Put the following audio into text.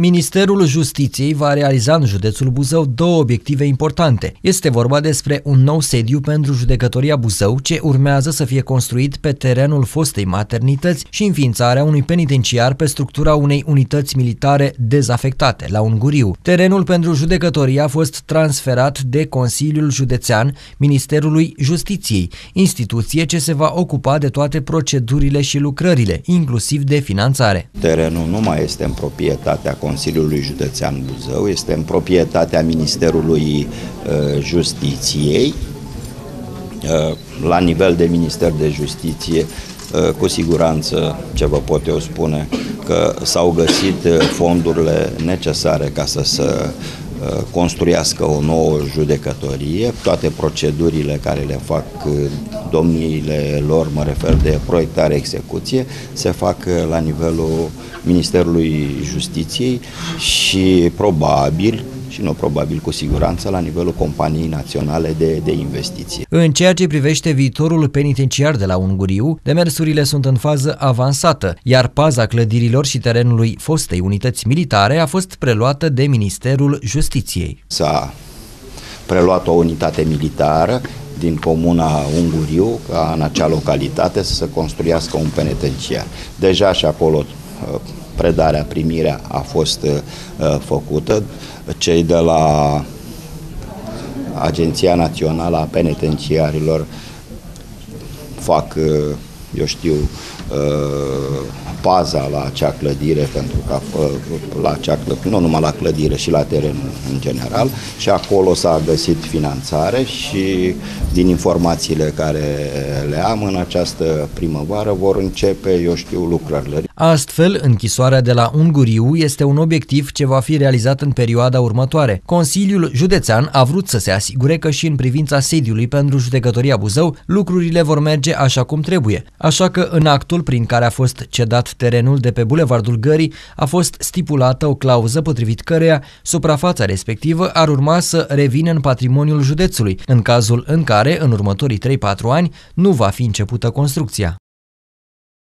Ministerul Justiției va realiza în județul Buzău două obiective importante. Este vorba despre un nou sediu pentru judecătoria Buzău, ce urmează să fie construit pe terenul fostei maternități, și înființarea unui penitenciar pe structura unei unități militare dezafectate la Unguriu. Terenul pentru judecătorie a fost transferat de Consiliul Județean Ministerului Justiției, instituție ce se va ocupa de toate procedurile și lucrările, inclusiv de finanțare. Terenul nu mai este în proprietatea Consiliului Județean Buzău, este în proprietatea Ministerului Justiției. La nivel de Minister de Justiție, cu siguranță ce vă pot eu spune, că s-au găsit fondurile necesare ca să se construiască o nouă judecătorie. Toate procedurile care le fac domniile lor, mă refer de proiectare, execuție, se fac la nivelul Ministerului Justiției și probabil, și nu probabil, cu siguranță, la nivelul Companiei Naționale de Investiții. În ceea ce privește viitorul penitenciar de la Unguriu, demersurile sunt în fază avansată, iar paza clădirilor și terenului fostei unități militare a fost preluată de Ministerul Justiției. S-a preluat o unitate militară din comuna Unguriu, ca în acea localitate să se construiască un penitenciar. Deja și acolo predarea, primirea a fost făcută. Cei de la Agenția Națională a Penitenciarilor fac, eu știu, paza la acea clădire, pentru că nu numai la clădire, și la teren în general, și acolo s-a găsit finanțare și din informațiile care le am, în această primăvară vor începe, eu știu, lucrările. Astfel, închisoarea de la Unguriu este un obiectiv ce va fi realizat în perioada următoare. Consiliul Județean a vrut să se asigure că și în privința sediului pentru judecătoria Buzău, lucrurile vor merge așa cum trebuie. Așa că în actul prin care a fost cedat terenul de pe Bulevardul Gării a fost stipulată o clauză potrivit căreia suprafața respectivă ar urma să revină în patrimoniul județului, în cazul în care, în următorii 3-4 ani, nu va fi începută construcția.